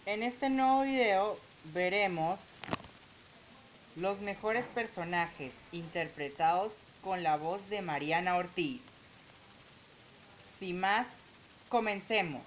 En este nuevo video veremos los mejores personajes interpretados con la voz de Mariana Ortiz. Sin más, comencemos.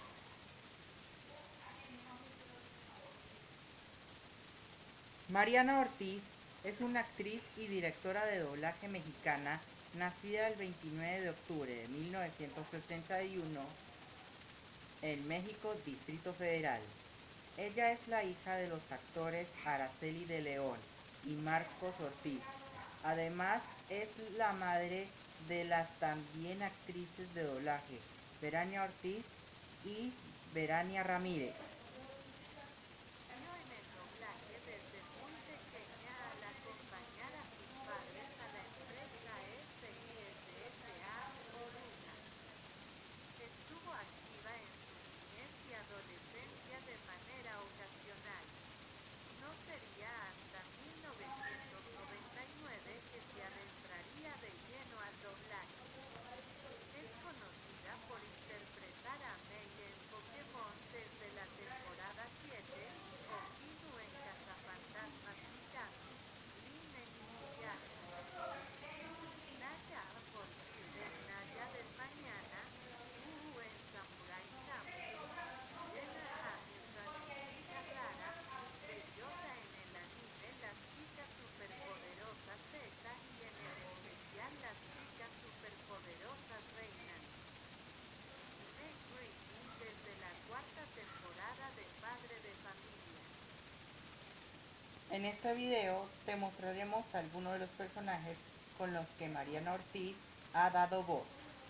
Mariana Ortiz es una actriz y directora de doblaje mexicana nacida el 29 de octubre de 1981 en México, Distrito Federal. Ella es la hija de los actores Araceli de León y Marcos Ortiz. Además, es la madre de las también actrices de doblaje Verania Ortiz y Verania Ramírez. En este video te mostraremos algunos de los personajes con los que Mariana Ortiz ha dado voz.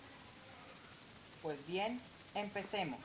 Pues bien, empecemos.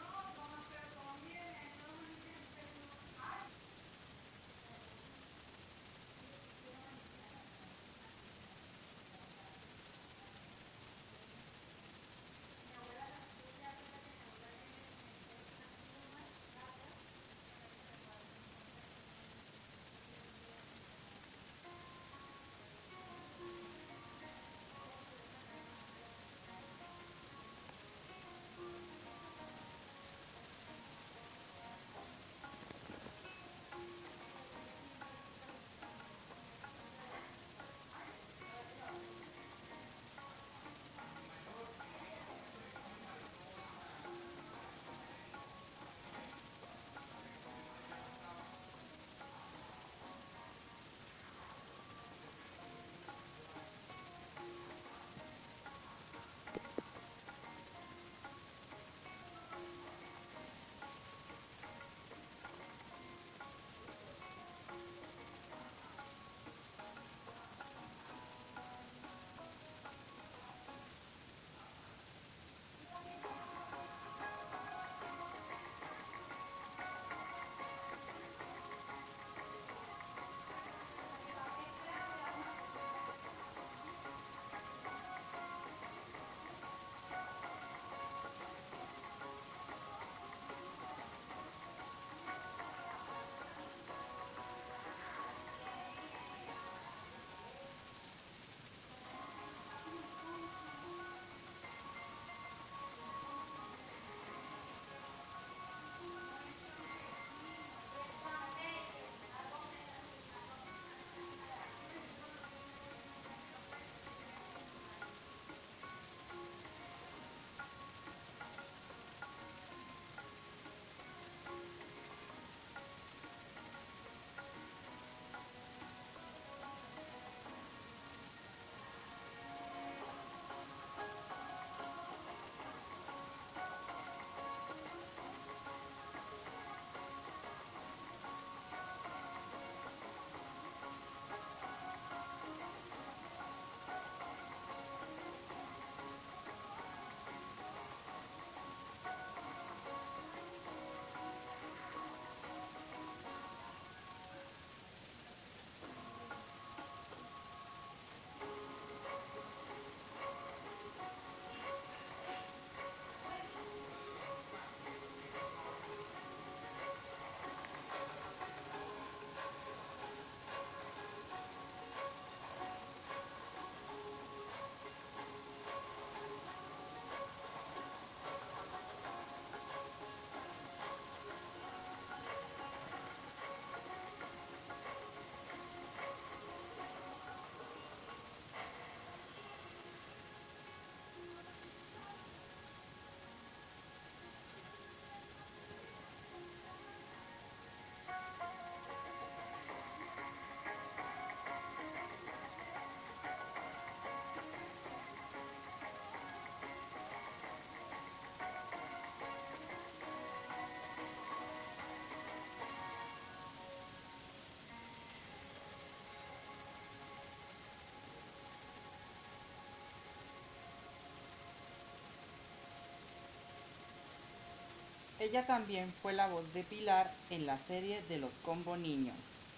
Ella también fue la voz de Pilar en la serie de Los Combo Niños.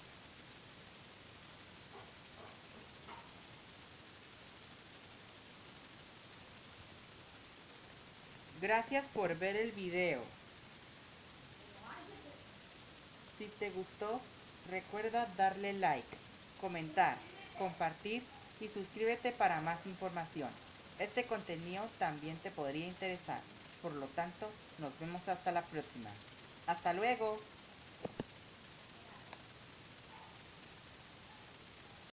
Gracias por ver el video. Si te gustó, recuerda darle like, comentar, compartir y suscríbete para más información. Este contenido también te podría interesar. Por lo tanto, nos vemos hasta la próxima. ¡Hasta luego!